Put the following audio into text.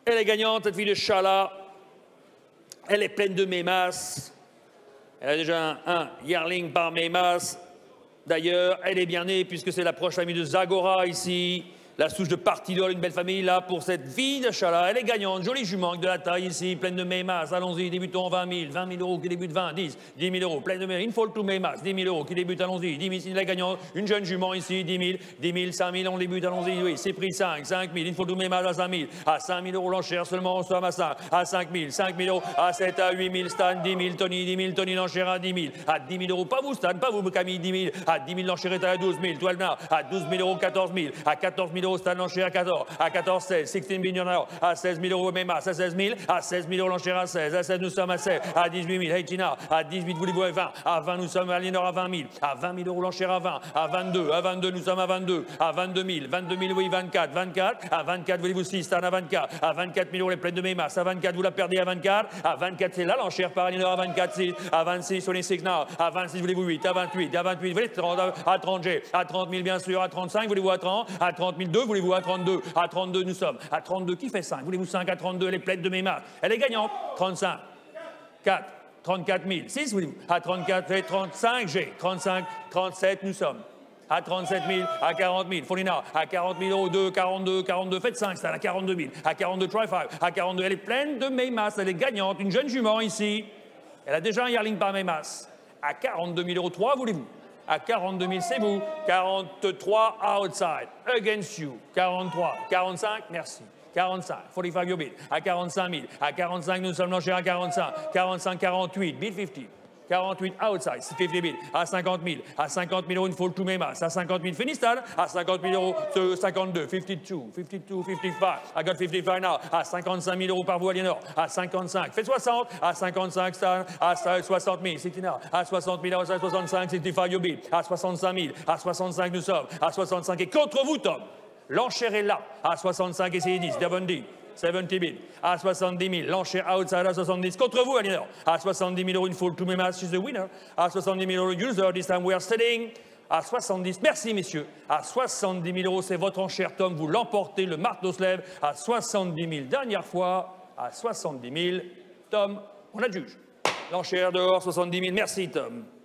Elle est gagnante, cette fille de chat-là. Elle est pleine de mémasses. Elle a déjà un yearling par mémasse. D'ailleurs, elle est bien née puisque c'est la proche amie de Zagora ici. La souche de Partidol, une belle famille là pour cette fille de chat-là. Elle est gagnante, jolie jument avec de la taille ici, pleine de mémasses. Allons-y, débutons 20 000. 20 000 euros qui débute 20, 10, 10 000 euros, pleine de mémasses. Une folle tout mémasses, 10 000 euros qui débute, allons-y. 10 000, elle est gagnante. Une jeune jument ici, 10 000, 10 000, 5 000, on débute, allons-y. Oui, c'est pris 5, 5 000. Une folle tout mémasses à 5 000. À 5 000 euros l'enchère seulement, on somme à 5. À 5 000, 5 000 euros. À 7, à 8 000, Stan, 10 000, Tony, 10 000, Tony l'enchère à 10 000. À 10 000 euros, pas vous Stan, pas vous Camille, 10 000. À 10 000 l'enchère est à 12 000. Toi le nard, à 12 000 euros, 14 000. À 14 000 euros, Stan l'enchère à 14. À 14, 16, 16 millionnaires, à 16 000 euros même à 16 000, à 16 000 euros l'enchère à 16, à 16 nous sommes à 16, à 18 000, hey Tina, à 18 voulez-vous à 20, à 20 nous sommes à Lénore à 20 000, à 20 000 euros l'enchère à 20, à 22 nous sommes à 22, à 22 000, 22 000 oui 24, 24, à 24 voulez-vous 6, Stan à 24, à 24 000 euros les pleines de mes masses, à 24 vous la perdez à 24, à 24 c'est là l'enchère par Lénore à 24, 6, à 26 sur les 6 now, à 26 voulez-vous 8, à 28, vous voulez 30, à 30 G, à 30 000 bien sûr, à 35 voulez-vous à 30, à 30 002 voulez-vous à 32, à 32 nous sommes. À 32, qui fait 5? Voulez-vous 5 à 32? Elle est pleine de mes masses. Elle est gagnante. 35, 4, 34 000. 6, voulez-vous? À 34, fait 35, G. 35, 37, nous sommes. À 37 000, à 40 000. Folina, à 40 000 euros, 2, 42, 42, faites 5, c'est à 42 000. À 42, try 5. À 42, elle est pleine de mes masses. Elle est gagnante. Une jeune jument ici. Elle a déjà un yearling par mes masses. À 42 000 euros, 3, voulez-vous? À 42 000, c'est vous. 43 outside. Against you. 43. 45, merci. 45. 45 your bid. À 45 000. À 45, nous sommes l'enchère à 45. 45, 48. Bid 50. 48 outside, 50 bid. À 50 000. À 50 000 euros, une folle tous mes masses. À 50 000, Finistan. À 50 000 euros, 52. 52. 52, 55. I got 55 now. À 55 000 euros par vous, Aliénor. À 55. Faites 60. À 55, Stan. À 60 000. 69. À 60 000, à 65, 65 your bid. À 65 000. À 65, nous sommes. À 65. Et contre vous, Tom. L'enchère est là. À 65, essayez 10. 70. 70 000. À 70 000. L'enchère outside à 70. Contre vous, Aliénor. À 70 000 euros, une foule tous mes masses. She's the winner. À 70 000 euros, user. This time we are selling. À 70. Merci, messieurs. À 70 000 euros, c'est votre enchère, Tom. Vous l'emportez. Le marteau se lève. À 70 000. Dernière fois. À 70 000. Tom, on adjuge. L'enchère dehors, 70 000. Merci, Tom.